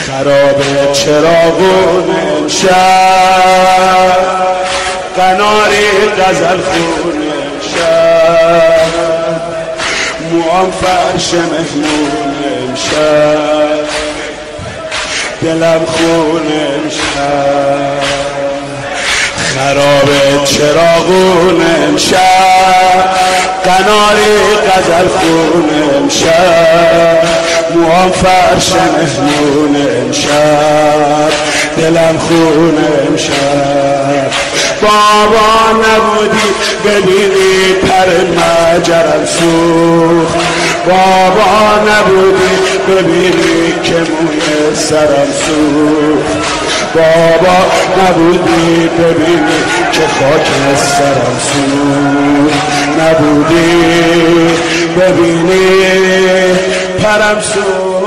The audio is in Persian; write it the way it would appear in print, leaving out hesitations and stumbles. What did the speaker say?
خراب چراغون امشب، قناری غزل خون امشب، موام فرش مهمون امشب، دلم خون امشب. خراب چراغون امشب، قناری غزل خون امشب، موام فرش مهمون امشب، دلم خون امشب. بابا نبودی ببینی پر مجرم سوخت، بابا نبودی ببینی که موی سرم سوخت، بابا نبودی ببینی که خاک سرم سوخت، نبودی ببینی پرم سوخت.